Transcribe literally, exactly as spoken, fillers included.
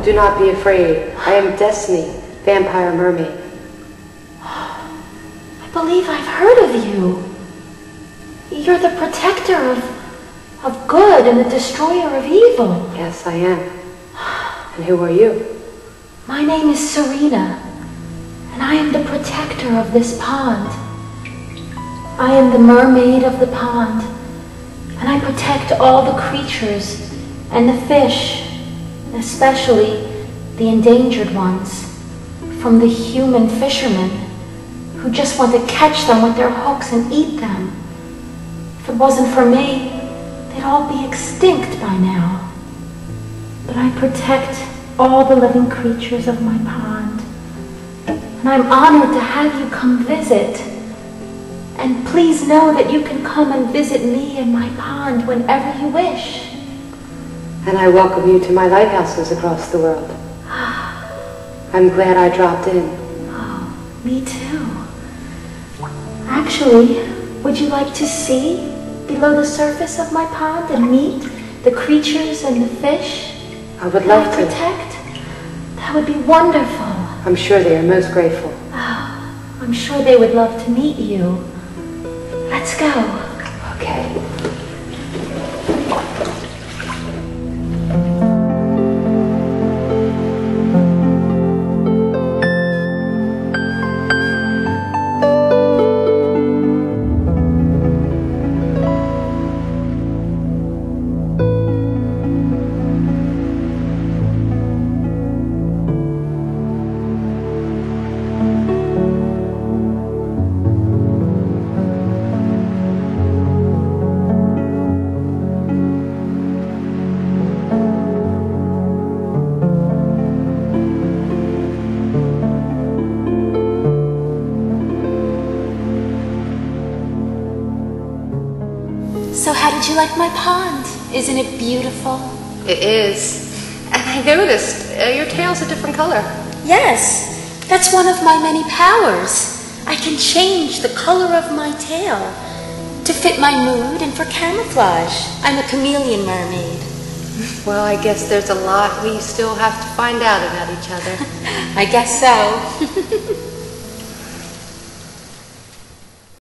do not be afraid. I am Destiny, vampire mermaid. I believe I've heard of you. You're the protector of, of good and the destroyer of evil. Yes, I am. And who are you? My name is Serena, and I am the protector of this pond. I am the mermaid of the pond, and I protect all the creatures and the fish, especially the endangered ones, from the human fishermen who just want to catch them with their hooks and eat them. If it wasn't for me, they'd all be extinct by now. But I protect all the living creatures of my pond, and I'm honored to have you come visit. And please know that you can come and visit me in my pond whenever you wish. And I welcome you to my lighthouses across the world. I'm glad I dropped in. Oh, me too. Actually, would you like to see below the surface of my pond and meet the creatures and the fish I would love I to. protect? That would be wonderful. I'm sure they are most grateful. Oh, I'm sure they would love to meet you. Let's go. Okay. So how did you like my pond? Isn't it beautiful? It is. And I noticed uh, your tail's a different color. Yes, that's one of my many powers. I can change the color of my tail to fit my mood and for camouflage. I'm a chameleon mermaid. Well, I guess there's a lot we still have to find out about each other. I guess so.